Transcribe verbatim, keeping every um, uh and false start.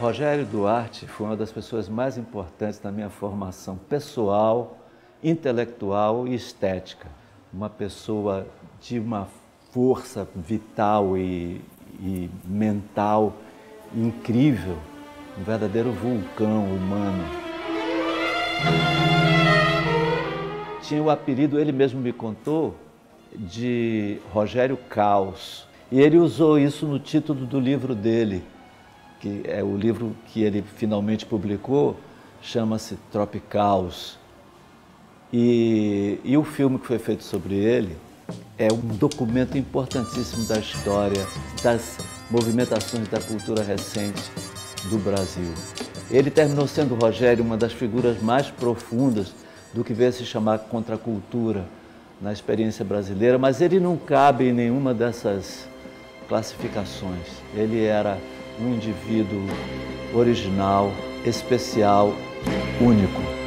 Rogério Duarte foi uma das pessoas mais importantes na minha formação pessoal, intelectual e estética. Uma pessoa de uma força vital e, e mental incrível, um verdadeiro vulcão humano. Tinha o apelido, ele mesmo me contou, de Rogério Caos. E ele usou isso no título do livro dele, que é o livro que ele finalmente publicou, chama-se Tropicaus. E, e o filme que foi feito sobre ele é um documento importantíssimo da história, das movimentações da cultura recente do Brasil. Ele terminou sendo, Rogério, uma das figuras mais profundas do que veio a se chamar contracultura na experiência brasileira, mas ele não cabe em nenhuma dessas classificações. Ele era um indivíduo original, especial, único.